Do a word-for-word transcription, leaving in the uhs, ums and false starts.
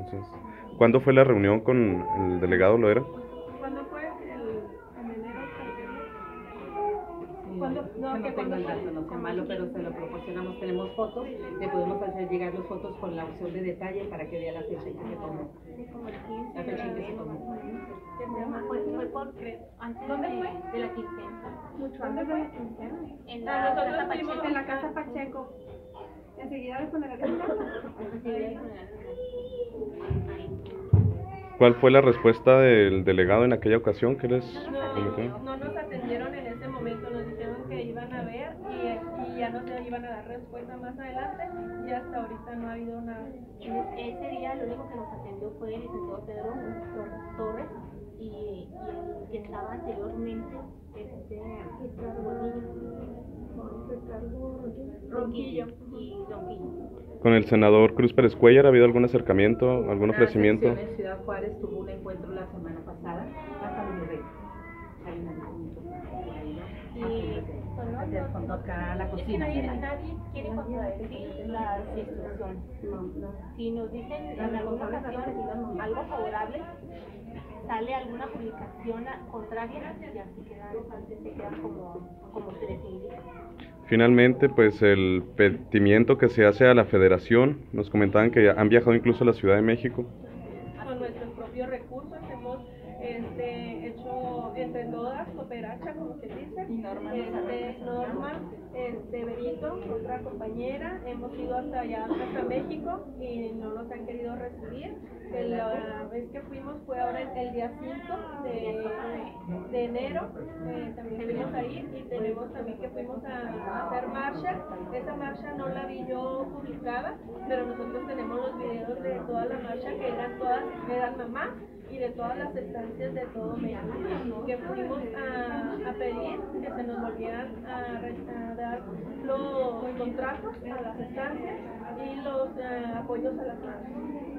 Entonces, ¿cuándo fue la reunión con el delegado Loera? ¿Cuándo fue? El, en enero, Sí, ¿cuándo? No, no que tengo cuando el fue. dato, no sea malo, pero se lo proporcionamos. Tenemos fotos, le podemos hacer llegar las fotos con la opción de detalle para que vea la fecha en que se tomó. Sí, como el quince. La fecha en que se tomó. ¿Qué se llama? Fue, fue por, antes ¿Dónde de, fue? de la quincena. Mucho antes de la quincena. En Ah, la nosotros Casa fuimos Pacheco. en la casa Pacheco. Enseguida de poner el casa. Sí, voy a poner ahí. ¿Cuál fue la respuesta del delegado en aquella ocasión que les No, comentó? no nos atendieron en ese momento, nos dijeron que iban a ver y, y ya nos iban a dar respuesta más adelante y hasta ahorita no ha habido nada. En es- ese día lo único que nos atendió fue el licenciado Pedro Tor- Torres y, y el que estaba anteriormente, este, Ronquillo. y Ronquillo. ¿Con el senador Cruz Pérez Cuellar ha habido algún acercamiento, algún La ofrecimiento? sección en Ciudad Juárez tuvo un encuentro la semana pasada, hasta Monterrey. Hay un agradecimiento por ahí, ¿no? Y Pues no, ya contó acá la es que cocina. nadie, nadie quiere contradecir las instrucciones. Si nos dicen en alguna ocasión algo favorable, sale alguna publicación contraria y así quedan, se quedan como, como se les indica. Finalmente, pues el pedimiento que se hace a la federación, nos comentaban que han viajado incluso a la Ciudad de México. Con nuestros propios recursos hemos este, hecho entre todas, cooperacha, como que dice, Y Norma nos ha este, representado. Norma, este, Berito, otra compañera, hemos ido hasta allá, hasta México y no nos han querido recibir. La vez que fuimos fue ahora el, el día cinco de, de enero, eh, también fuimos ahí y tenemos también que fuimos a, a hacer marcha. Esa marcha no la vi yo publicada, pero nosotros tenemos los videos de toda la marcha que eran todas, eran mamás y de todas las estancias de todo México, que fuimos a, a pedir que se nos volvieran a, a dar los contratos a las estancias y los uh, apoyos a las madres.